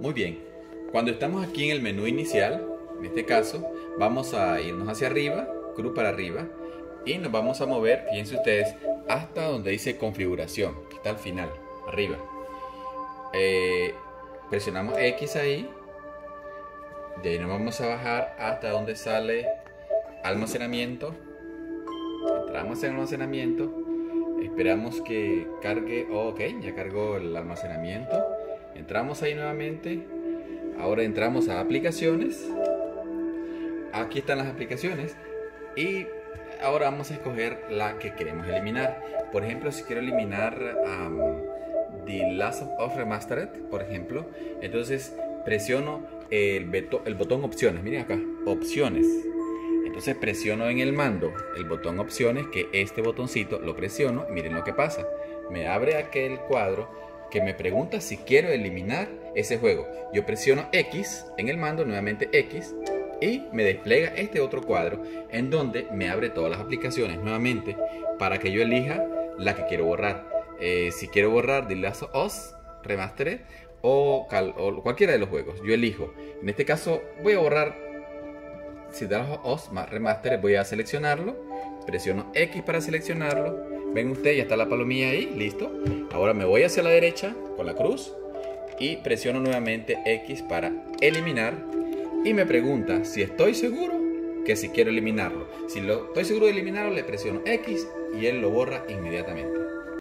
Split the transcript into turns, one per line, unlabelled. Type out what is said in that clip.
Muy bien, cuando estamos aquí en el menú inicial, en este caso, vamos a irnos hacia arriba, cruz para arriba, y nos vamos a mover, fíjense ustedes, hasta donde dice configuración, que está al final, arriba. Presionamos X ahí, de ahí nos vamos a bajar hasta donde sale almacenamiento. Entramos en almacenamiento, esperamos que cargue. Ok, ya cargó el almacenamiento. Entramos ahí nuevamente. Ahora entramos a aplicaciones. Aquí están las aplicaciones y ahora vamos a escoger la que queremos eliminar. Por ejemplo, si quiero eliminar The Last of Us Remastered, por ejemplo, entonces presiono el botón opciones. Miren acá, opciones. Entonces presiono en el mando el botón opciones, que este botoncito lo presiono y miren lo que pasa. Me abre aquel cuadro que me pregunta si quiero eliminar ese juego. Yo presiono X en el mando, nuevamente X, y me despliega este otro cuadro en donde me abre todas las aplicaciones nuevamente para que yo elija la que quiero borrar. Si quiero borrar The Last of Us Remastered o cualquiera de los juegos, yo elijo. En este caso voy a borrar The Last of Us Remastered, voy a seleccionarlo, presiono X para seleccionarlo. Ven ustedes, ya está la palomilla ahí, listo. Ahora me voy hacia la derecha con la cruz y presiono nuevamente X para eliminar. Y me pregunta si estoy seguro que si quiero eliminarlo. Si estoy seguro de eliminarlo, le presiono X y él lo borra inmediatamente.